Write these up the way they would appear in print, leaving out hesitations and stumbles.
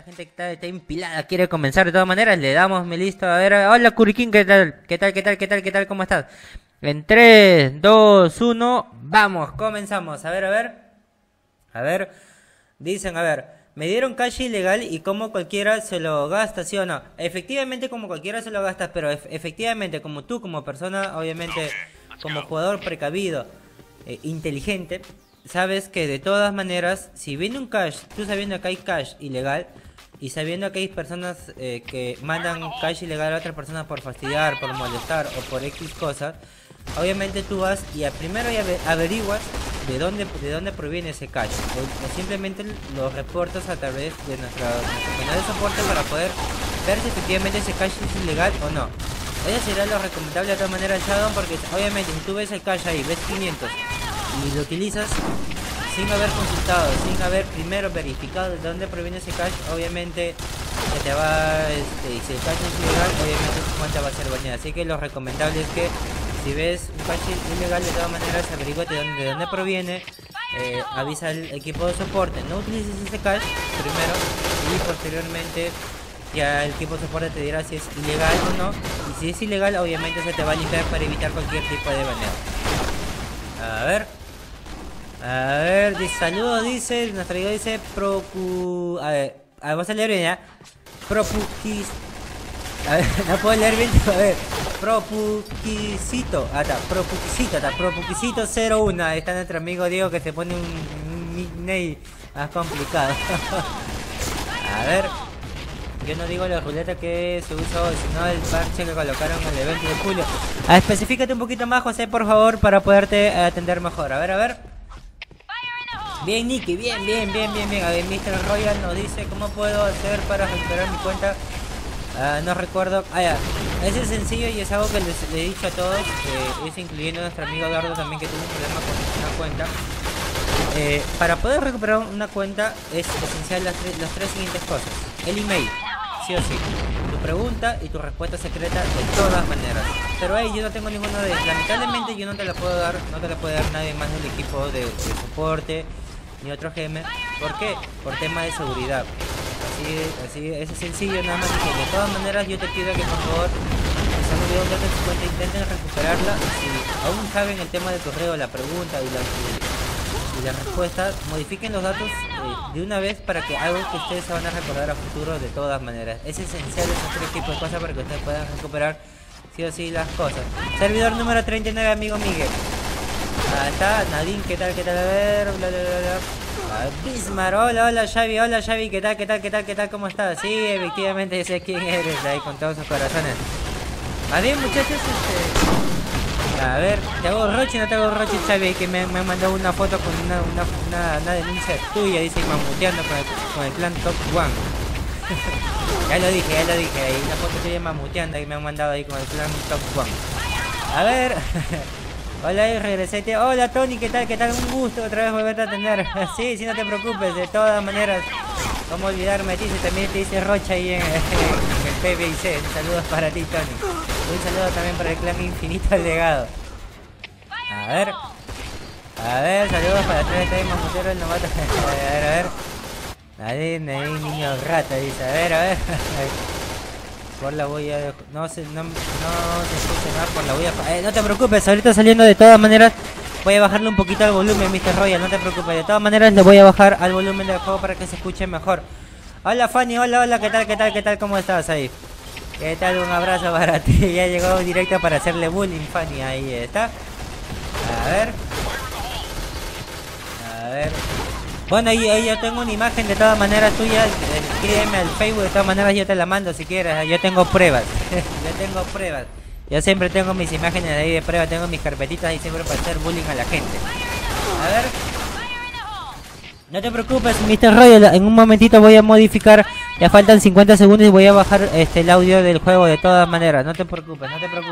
gente que está empilada, quiere comenzar de todas maneras, le damos mi listo. A ver, hola Curiquín, ¿qué tal? ¿Qué tal? ¿Qué tal? ¿Qué tal? ¿Qué tal? ¿Cómo estás? En 3, 2, 1, vamos, comenzamos. A ver, a ver. A ver, dicen, a ver, me dieron cash ilegal y como cualquiera se lo gasta, ¿sí o no? Efectivamente como cualquiera se lo gasta, pero efectivamente como tú, como persona, obviamente, como jugador precavido, inteligente, sabes que de todas maneras, si viene un cash, tú sabiendo que hay cash ilegal y sabiendo que hay personas que mandan cash ilegal a otras personas por fastidiar, por molestar o por X cosas, obviamente tú vas y primero averiguas de dónde proviene ese cash o simplemente lo reportas a través de nuestro canal de soporte para poder ver si efectivamente ese cash es ilegal o no. Eso sería lo recomendable de todas maneras, Shadow, porque obviamente si tú ves el cash ahí, ves 500 y lo utilizas sin haber consultado, sin haber primero verificado de dónde proviene ese cash, obviamente se te va, y si el cash es ilegal, obviamente tu cuenta va a ser baneada. Así que lo recomendable es que si ves un cash ilegal, de todas maneras averigua de dónde proviene, avisa al equipo de soporte, no utilices ese cash primero y posteriormente ya el equipo de soporte te dirá si es ilegal o no, y si es ilegal obviamente se te va a limpiar para evitar cualquier tipo de baneo. A ver, saludos, dice, nuestro amigo dice, a ver, vamos a leer bien, ¿ya? A ver, no puedo leer bien, a ver, Propuquisito, Propuquisito 01, ahí está nuestro amigo Diego que se pone un nickname más complicado. A ver, yo no digo la ruleta que se usó, sino el parche que colocaron en el evento de julio. Especifícate un poquito más, José, por favor, para poderte atender mejor. A ver. Bien, Nicky, bien. A ver, Mr. Royal nos dice cómo puedo hacer para recuperar mi cuenta. No recuerdo. Ya. Ese es sencillo y es algo que les he dicho a todos, es incluyendo a nuestro amigo Eduardo también, que tuvo un problema con una cuenta. Para poder recuperar una cuenta es esencial las tres siguientes cosas. El email, sí o sí. Tu pregunta y tu respuesta secreta de todas maneras. Pero ahí yo no tengo ninguno de ellos. Lamentablemente yo no te la puedo dar, no te la puede dar nadie más del equipo de soporte ni otro GM. ¿Por qué? Por tema de seguridad. Así es sencillo, nada más que de todas maneras yo te pido que por favor si han olvidado un dato de su cuenta, intenten recuperarla. Si aún saben el tema del correo, la pregunta y la respuesta, modifiquen los datos de una vez para que algo que ustedes se van a recordar a futuro de todas maneras. Es esencial esos tres tipos de cosas para que ustedes puedan recuperar sí o sí las cosas. Servidor número 39, amigo Miguel. Está Nadine, ¿qué tal? A ver, Bismar, hola Xavi, ¿qué tal? ¿Cómo estás? Sí, efectivamente yo sé quién eres ahí con todos sus corazones. Más bien, muchachos, a ver, ¿te hago roche o no te hago roche, Xavi? Que me han mandado una foto con una denuncia tuya, dice, mamuteando con el clan Top One. ya lo dije, ahí una foto tuya mamuteando y me han mandado ahí con el clan Top One. A ver... Hola, regresé. Hola, Tony, ¿qué tal? Un gusto otra vez volverte a atender. Sí, no te preocupes, de todas maneras. ¿Cómo olvidarme? También te dice Rocha ahí en el PBIC. Saludos para ti, Tony. Un saludo también para el clan Infinito Legado. A ver, saludos para tres de Mamutero, el novato. A ver. Ahí, niño rata, dice. A ver. Por la voy a... No se escucha nada, por la voy a... no te preocupes, ahorita saliendo de todas maneras voy a bajarle un poquito al volumen, Mr. Royal, no te preocupes. De todas maneras le voy a bajar al volumen del juego para que se escuche mejor. Hola Fanny, hola, ¿qué tal? ¿Cómo estás ahí? ¿Qué tal? Un abrazo para ti. Ya llegó directo para hacerle bullying, Fanny, ahí está. A ver. Bueno, ahí yo tengo una imagen de todas maneras tuya. Escríbeme al Facebook, de todas maneras yo te la mando si quieres. Yo tengo pruebas. Yo siempre tengo mis imágenes ahí de prueba. Tengo mis carpetitas ahí siempre para hacer bullying a la gente. A ver. No te preocupes, Mr. Royal. En un momentito voy a modificar. Ya faltan 50 segundos y voy a bajar el audio del juego de todas maneras. No te preocupes.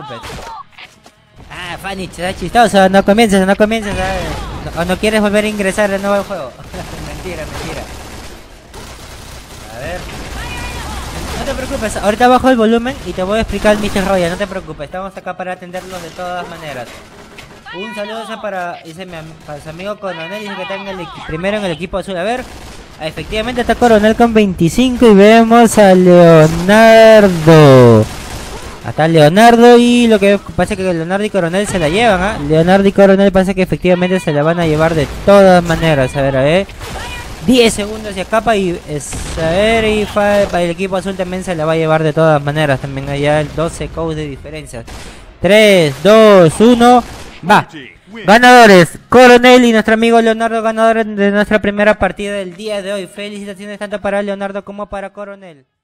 Fanny, está chistoso. No comiences. ¿O no quieres volver a ingresar de nuevo al juego? Mentira. A ver. No te preocupes, ahorita bajo el volumen y te voy a explicar, Mr. Royal, no te preocupes, estamos acá para atenderlos de todas maneras. Un saludo para su amigo Coronel, dice que está primero en el equipo azul. A ver, Efectivamente está Coronel con 25 y vemos a Leonardo. Hasta Leonardo y lo que pasa es que Leonardo y Coronel se la llevan, ¿ah? Leonardo y Coronel pasa que efectivamente se la van a llevar de todas maneras. A ver. 10 segundos se escapa y para el equipo azul también se la va a llevar de todas maneras. También allá 12 codes de diferencia. 3, 2, 1, va. Ganadores, Coronel y nuestro amigo Leonardo, ganadores de nuestra primera partida del día de hoy. Felicitaciones tanto para Leonardo como para Coronel.